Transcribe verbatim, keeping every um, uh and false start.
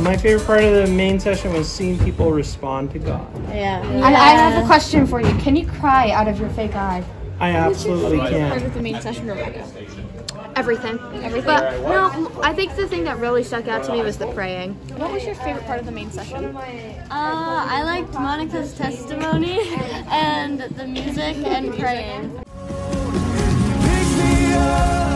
my favorite part of the main session was seeing people respond to God. Yeah. yeah. I, I have a question for you. Can you cry out of your fake eye? I absolutely can. Part of the main session, Rebecca. Everything. Everything. But no, I think the thing that really stuck out to me was the praying. What was your favorite part of the main session? Uh, I liked Monica's testimony and the music and praying. Pick me up.